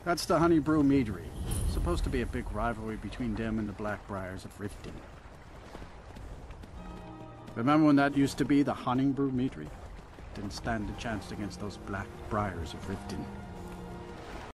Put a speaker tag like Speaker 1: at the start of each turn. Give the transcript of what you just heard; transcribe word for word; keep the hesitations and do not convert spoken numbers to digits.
Speaker 1: That's the Honningbrew Meadery. Supposed to be a big rivalry between them and the Blackbriars of Riften. Remember when that used to be the Honningbrew Meadery? Didn't stand a chance against those Blackbriars of Riften.